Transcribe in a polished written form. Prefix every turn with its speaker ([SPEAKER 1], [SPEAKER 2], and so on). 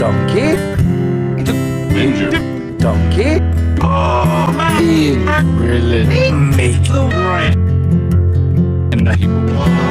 [SPEAKER 1] Donkey.
[SPEAKER 2] Danger.
[SPEAKER 1] Donkey.
[SPEAKER 2] Oh, man.
[SPEAKER 1] Really make
[SPEAKER 2] Right. And